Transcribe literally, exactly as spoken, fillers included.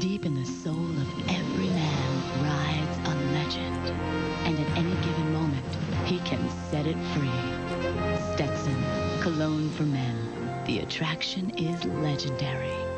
Deep in the soul of every man rides a legend. And at any given moment, he can set it free. Stetson Cologne for men. The attraction is legendary.